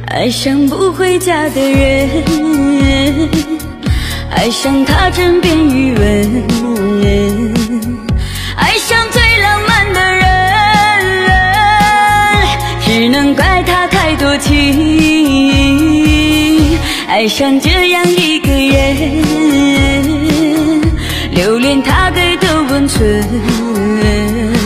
爱上不回家的人，爱上他枕边余温，爱上最浪漫的人，只能怪他太多情。爱上这样一个人，留恋他给的温存。